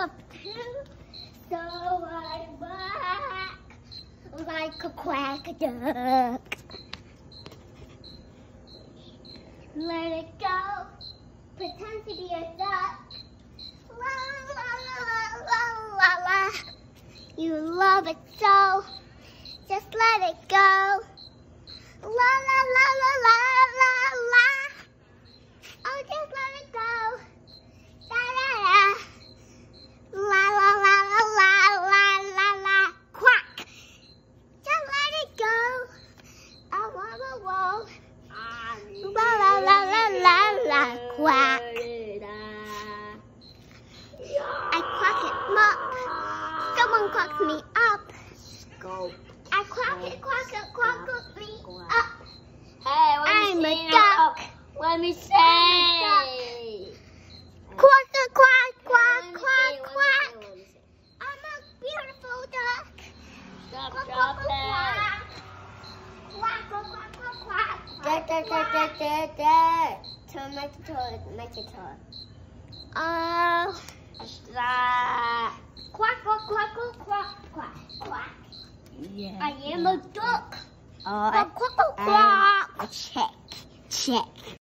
up too. So I quack like a quack duck. Let it go. Pretend to be a duck. La la la la la la. You love it so. Just let it go. La la la la la la la. Oh, just let it go. Da da da. La la la la la la la la. Quack. Just let it go. Oh, whoa, whoa, whoa. La la la la la la. Quack. I quack it up. Someone quacks me up. Go. I quack it me up. Hey, I'm a duck. Let me say. Quack, quack, quack, quack, quack. I'm a beautiful duck. Stop, Quack, drop quack, it. quack, quack, quack, quack, Da, da, da, da, da, da. Turn, make it turn, make it turn. Stop. Quack, quack, quack, quack, quack, quack. Yeah. I am a duck. Oh, Quack, quack, quack. check.